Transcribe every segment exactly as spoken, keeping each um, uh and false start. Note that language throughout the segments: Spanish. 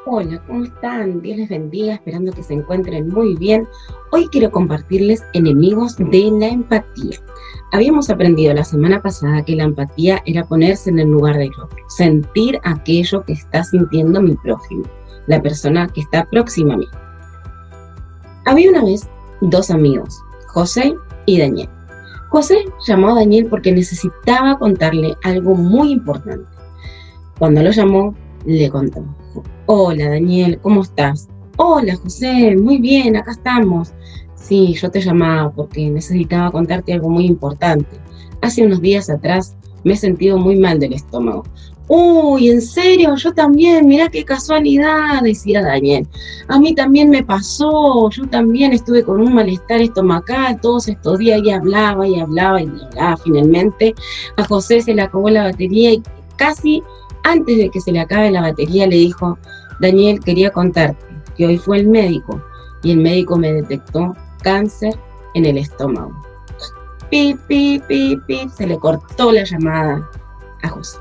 Hola, ¿cómo están? Dios les bendiga, esperando que se encuentren muy bien. Hoy quiero compartirles enemigos de la empatía. Habíamos aprendido la semana pasada que la empatía era ponerse en el lugar del otro, sentir aquello que está sintiendo mi prójimo, la persona que está próxima a mí. Había una vez dos amigos, José y Daniel. José llamó a Daniel porque necesitaba contarle algo muy importante. Cuando lo llamó, le contó: hola Daniel, ¿cómo estás? Hola José, muy bien, acá estamos. Sí, yo te llamaba porque necesitaba contarte algo muy importante. Hace unos días atrás me he sentido muy mal del estómago. Uy, ¿en serio? Yo también, mirá qué casualidad, decía Daniel. A mí también me pasó, yo también estuve con un malestar estomacal todos estos días y hablaba y hablaba y hablaba. Finalmente a José se le acabó la batería y casi antes de que se le acabe la batería le dijo: Daniel, quería contarte que hoy fue el médico y el médico me detectó cáncer en el estómago. Pi, pi, pi, pi, se le cortó la llamada a José.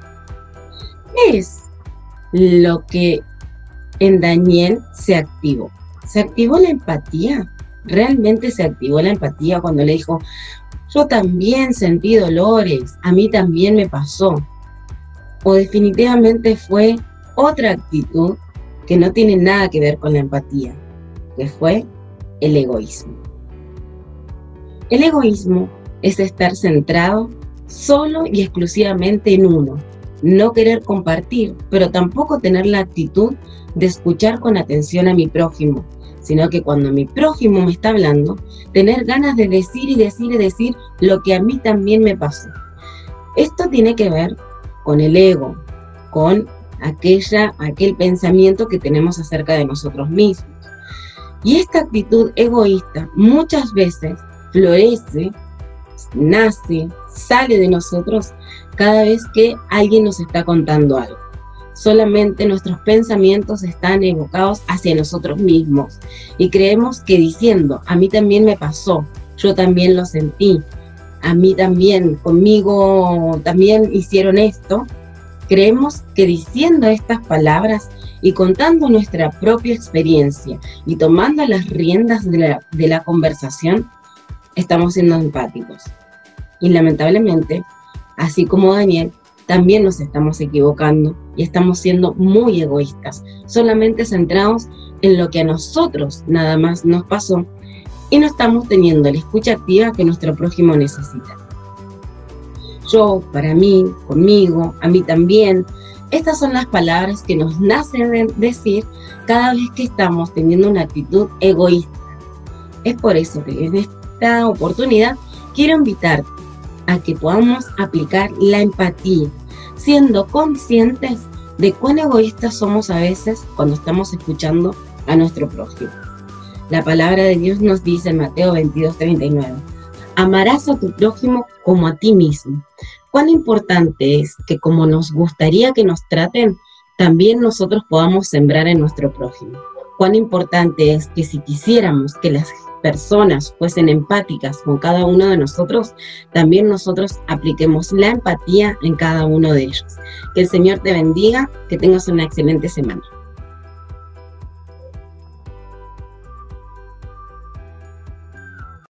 ¿Qué es lo que en Daniel se activó? ¿Se activó la empatía? ¿Realmente se activó la empatía cuando le dijo: yo también sentí dolores, a mí también me pasó? ¿O definitivamente fue otra actitud que no tiene nada que ver con la empatía, que fue el egoísmo? El egoísmo es estar centrado solo y exclusivamente en uno, no querer compartir, pero tampoco tener la actitud de escuchar con atención a mi prójimo, sino que cuando mi prójimo me está hablando, tener ganas de decir y decir y decir lo que a mí también me pasó. Esto tiene que ver con el ego, con aquella, aquel pensamiento que tenemos acerca de nosotros mismos. Y esta actitud egoísta muchas veces florece, nace, sale de nosotros cada vez que alguien nos está contando algo. Solamente nuestros pensamientos están evocados hacia nosotros mismos y creemos que diciendo: a mí también me pasó, yo también lo sentí, a mí también, conmigo también hicieron esto, creemos que diciendo estas palabras y contando nuestra propia experiencia y tomando las riendas de la, de la conversación, estamos siendo empáticos. Y lamentablemente, así como Daniel, también nos estamos equivocando y estamos siendo muy egoístas, solamente centrados en lo que a nosotros nada más nos pasó y no estamos teniendo la escucha activa que nuestro prójimo necesita. Yo, para mí, conmigo, a mí también. Estas son las palabras que nos nacen decir cada vez que estamos teniendo una actitud egoísta. Es por eso que en esta oportunidad quiero invitarte a que podamos aplicar la empatía, siendo conscientes de cuán egoístas somos a veces cuando estamos escuchando a nuestro prójimo. La palabra de Dios nos dice en Mateo veintidós, treinta y nueve, amarás a tu prójimo como a ti mismo. Cuán importante es que, como nos gustaría que nos traten, también nosotros podamos sembrar en nuestro prójimo. Cuán importante es que si quisiéramos que las personas fuesen empáticas con cada uno de nosotros, también nosotros apliquemos la empatía en cada uno de ellos. Que el Señor te bendiga, que tengas una excelente semana.